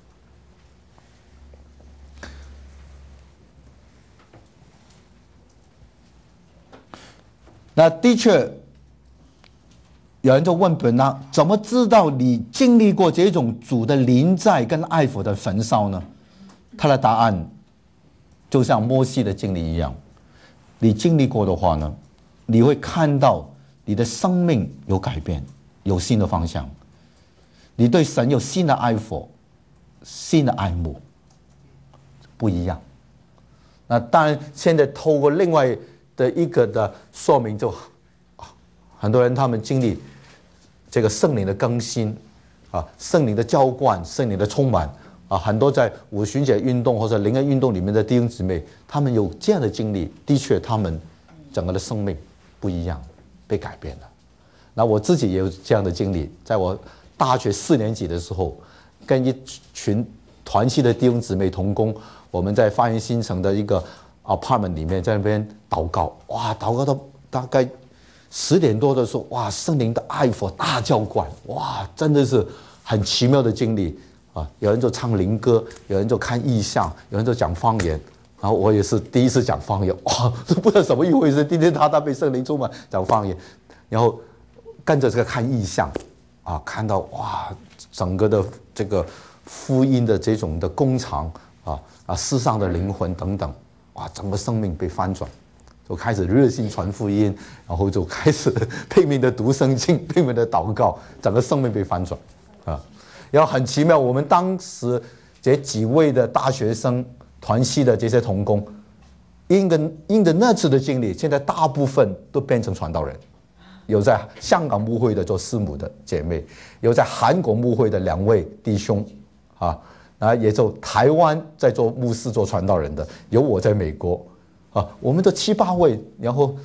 那的确，有人就问本拉，怎么知道你经历过这种主的临在跟爱佛的焚烧呢？他的答案就像摩西的经历一样，你经历过的话呢，你会看到你的生命有改变，有新的方向，你对神有新的爱佛，新的爱慕，不一样。那当然，现在透过另外的一个的说明，就很多人他们经历这个圣灵的更新，圣灵的浇灌，圣灵的充满，很多在五旬节运动或者灵恩运动里面的弟兄姊妹，他们有这样的经历，的确他们整个的生命不一样，被改变了。那我自己也有这样的经历，在我大学4年级的时候，跟一群团契的弟兄姊妹同工，我们在发源新城的一个apartment 里面，在那边祷告，哇，祷告到大概10点多的时候，哇，圣灵的爱佛大浇灌，哇，真的是很奇妙的经历有人就唱灵歌，有人就看异象，有人就讲方言，然后我也是第一次讲方言，哇，不知道什么一回事，天天他被圣灵充满讲方言，然后跟着这个看异象看到哇，整个的这个福音的这种的工厂世上的灵魂等等，哇，整个生命被翻转，就开始热心传福音，然后就开始拼命的读圣经，拼命的祷告，整个生命被翻转然后很奇妙，我们当时这几位的大学生团契的这些同工，因着那次的经历，现在大部分都变成传道人，有在香港牧会的做师母的姐妹，有在韩国牧会的2位弟兄也就台湾在做牧师做传道人的，有我在美国我们的7、8位，然后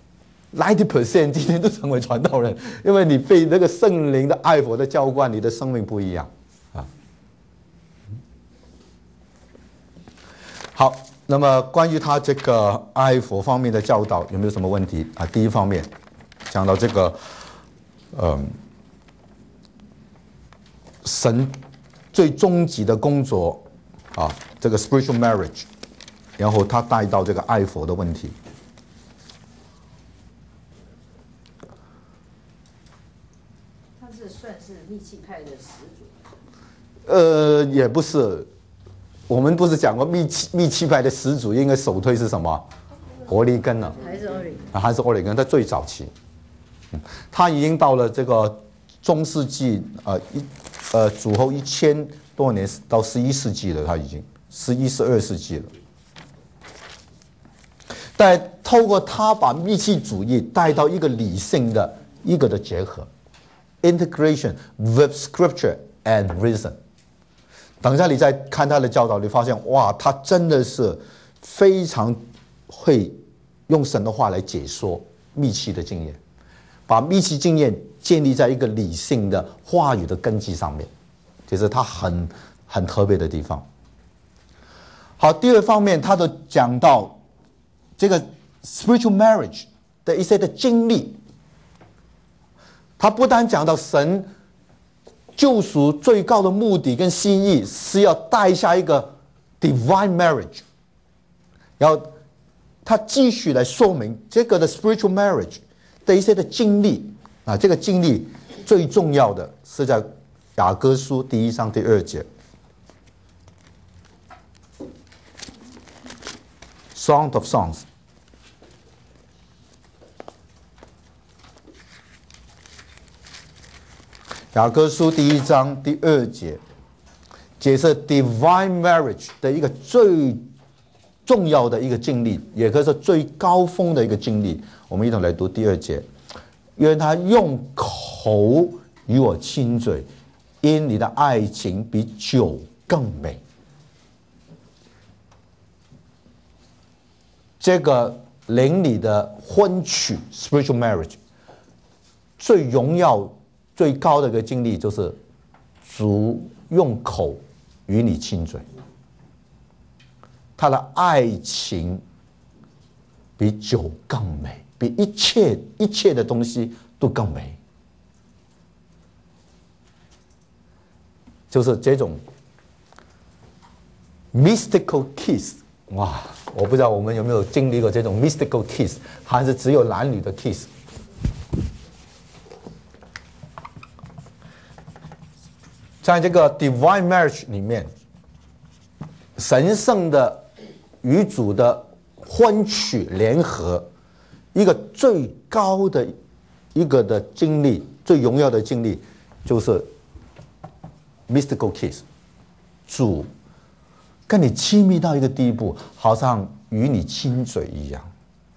90% 今天都成为传道人，因为你被那个圣灵的爱佛的浇灌，你的生命不一样好，那么关于他这个爱佛方面的教导有没有什么问题第一方面讲到这个神神最终极的工作啊，这个 spiritual marriage， 然后他带到这个爱佛的问题。 他是算是密契派的始祖。 也不是，我们不是讲过密契派的始祖应该首推是什么？俄里根呢？ 还是俄里根？ 还是俄里根，在最早期，他已经到了这个中世纪，主后1000多年到11世纪了，他已经11、12世纪了。但透过他把密契主义带到一个理性的一个的结合 ，integration with scripture and reason。等一下你再看他的教导，你发现哇，他真的是非常会用神的话来解说密契的经验，把密契经验建立在一个理性的话语的根基上面，这是他很特别的地方。好，第二方面，他都讲到这个 spiritual marriage 的一些的经历，他不单讲到神救赎最高的目的跟心意是要带下一个 divine marriage， 然后他继续来说明这个的 spiritual marriage 的一些的经历啊，这个经历最重要的是在雅歌书1章2节 ，Song of Songs。雅歌书1章2节，解释 divine marriage 的一个最重要的一个经历，也可以说最高峰的一个经历。我们一同来读2节，因为他用口与我亲嘴，因你的爱情比酒更美。这个灵里的婚娶 spiritual marriage 最荣耀最高的一个经历就是主用口与你亲嘴，他的爱情比酒更美，比一切的东西都更美，就是这种 mystical kiss。哇，我不知道我们有没有经历过这种 mystical kiss， 还是只有男女的 kiss。在这个 divine marriage 里面，神圣的与主的婚娶联合，一个最高的一个的经历，最荣耀的经历，就是 mystical kiss， 主跟你亲密到一个地步，好像与你亲嘴一样。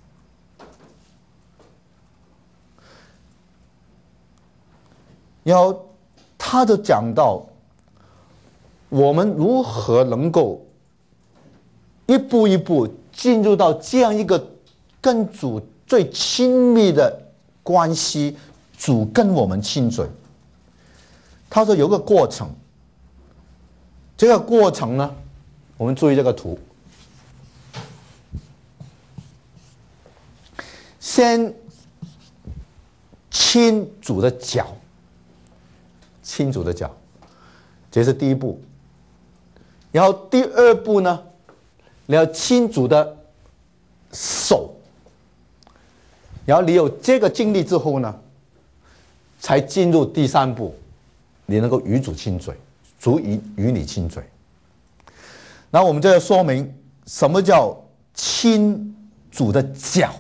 然后他就讲到，我们如何能够一步一步进入到这样一个跟主最亲密的关系，主跟我们亲嘴。他说有个过程，这个过程呢，我们注意这个图，先亲主的脚，亲主的脚，这是第一步。然后第二步呢，你要亲主的手。然后你有这个经历之后呢，才进入第三步，你能够与主亲嘴，主与你亲嘴。然后我们就要说明什么叫亲主的脚，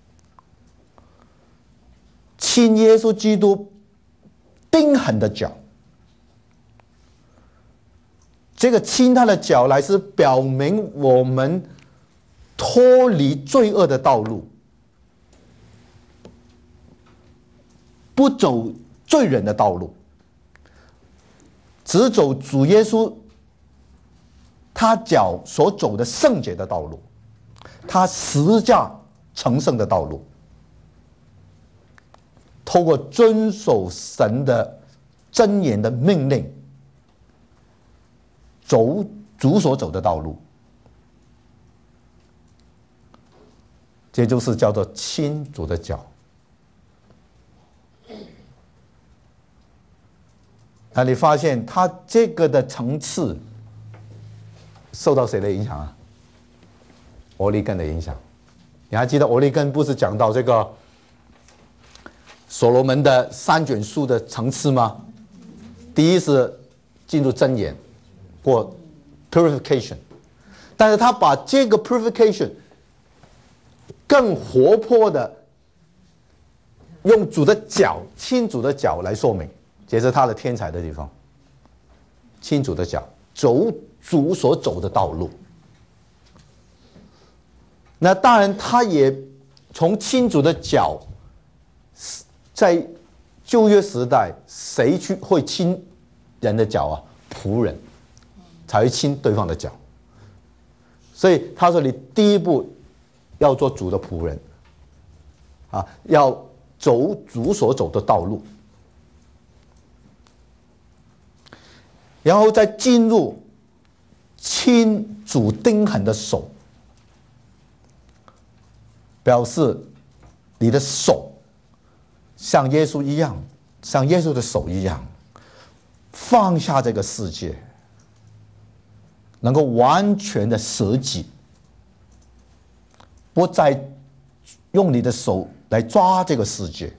亲耶稣基督钉痕的脚。这个亲他的脚来是表明我们脱离罪恶的道路，不走罪人的道路，只走主耶稣他脚所走的圣洁的道路，他十字架成圣的道路，透过遵守神的箴言的命令，走主所走的道路，这就是叫做亲主的脚。 那你发现他这个的层次受到谁的影响啊？欧利根的影响。你还记得欧利根不是讲到这个所罗门的3卷书的层次吗？第一是进入真言，或 purification， 但是他把这个 purification 更活泼的用主的脚，亲主的脚来说明，这是他的天才的地方。亲主的脚，走主所走的道路。那当然，他也从亲主的脚，在旧约时代，谁会亲人的脚啊？仆人才会亲对方的脚。所以他说，你第一步要做主的仆人，啊，要走主所走的道路，然后再进入亲主钉痕的手，表示你的手像耶稣一样，像耶稣的手一样，放下这个世界，能够完全的舍己，不再用你的手来抓这个世界。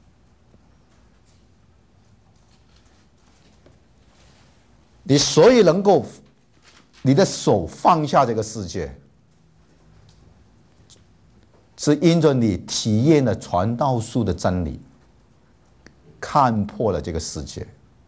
你所以能够你的手放下这个世界，是因着你体验了传道书的真理，看破了这个世界，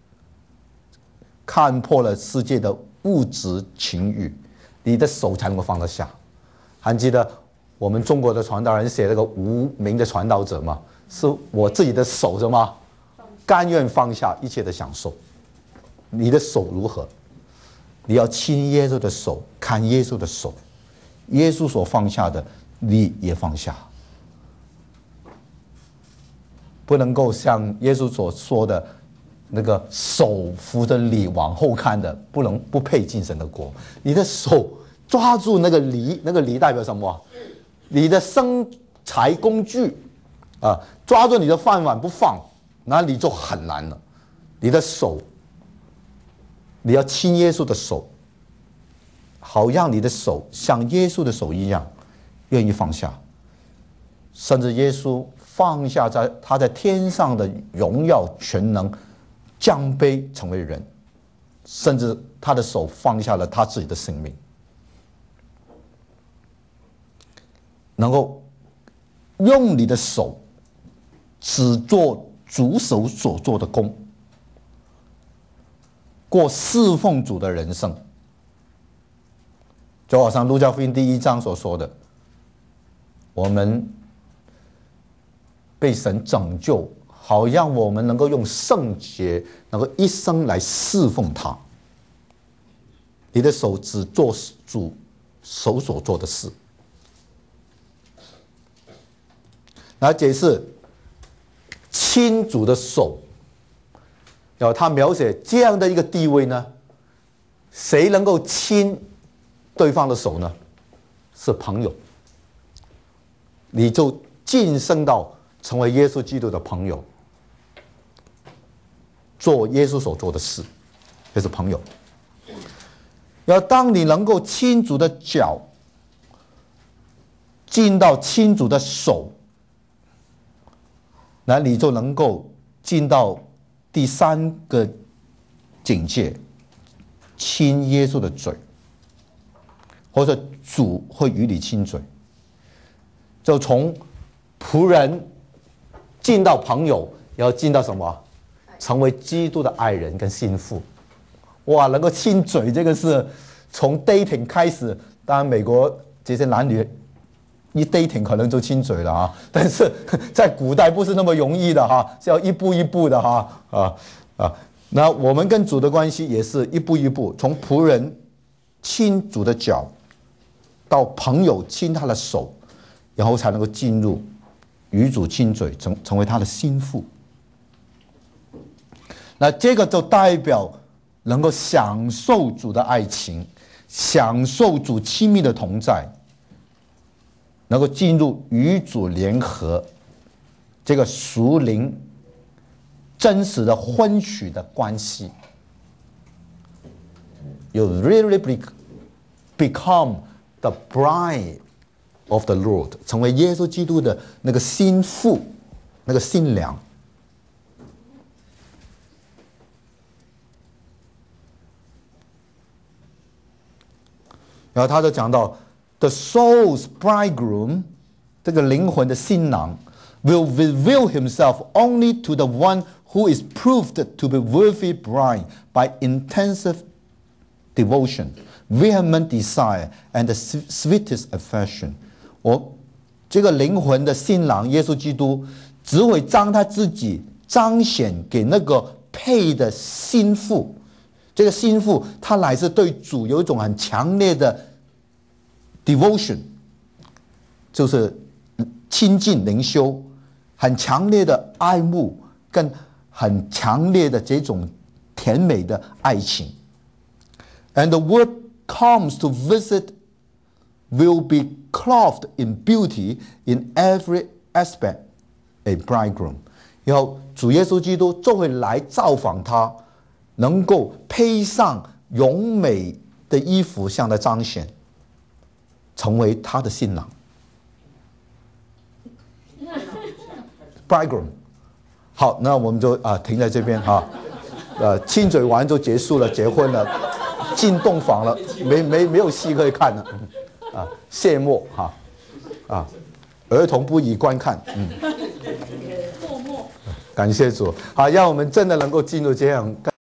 看破了世界的物质情欲，你的手才能够放得下。还记得我们中国的传道人写那个无名的传道者吗？是我自己的手什么？甘愿放下一切的享受。你的手如何？你要亲耶稣的手，看耶稣的手，耶稣所放下的，你也放下。不能够像耶稣所说的那个手扶着犁往后看的，不配进神的国。你的手抓住那个犁，那个犁代表什么？你的生财工具啊，抓住你的饭碗不放，那你就很难了。你的手，你要亲耶稣的手，好让你的手像耶稣的手一样，愿意放下。甚至耶稣放下他在天上的荣耀全能，降卑成为人，甚至他的手放下了他自己的生命，能够用你的手只做主手所做的工，过侍奉主的人生。就好像路加福音第1章所说的，我们被神拯救，好让我们能够用圣洁，能够一生来侍奉他。你的手只做主手所做的事。来解释亲主的手，然后他描写这样的一个地位呢，谁能够亲对方的手呢？是朋友。你就晋升到成为耶稣基督的朋友，做耶稣所做的事，这是朋友。要当你能够亲主的脚，进到亲主的手，那你就能够进到第3个境界，亲耶稣的嘴，或者主会与你亲嘴，就从仆人进到朋友，然后进到什么？成为基督的爱人跟心腹。哇，能够亲嘴，这个是从 dating 开始。当然，美国这些男女一 dating 可能就亲嘴了啊，但是在古代不是那么容易的哈，是要一步一步的哈那我们跟主的关系也是一步一步，从仆人亲主的脚，到朋友亲他的手，然后才能够进入与主亲嘴，成为他的心腹。那这个就代表能够享受主的爱情，享受主亲密的同在，能够进入与主联合这个属灵真实的婚许的关系。 you really become the bride of the Lord， 成为耶稣基督的那个新妇，那个新娘。然后他就讲到 ，the soul's bridegroom， 这个灵魂的新郎 ，will reveal himself only to the one who is proved to be worthy bride by intensive devotion, vehement desire, and the sweetest affection。这个灵魂的新郎耶稣基督，只会将他自己彰显给那个配的心腹。这个心腹，他乃是对主有一种很强烈的 devotion， 就是亲近灵修，很强烈的爱慕，跟很强烈的这种甜美的爱情。And the word comes to visit will be clothed in beauty in every aspect, a bridegroom。然后主耶稣基督就会来造访他，能够披上荣美的衣服向他彰显，成为他的新郎。bridegroom。好，那我们就停在这边哈，亲嘴完就结束了，结婚了，进洞房了，没有戏可以看了，谢幕哈，儿童不宜观看，感谢主，好，让我们真的能够进入这样。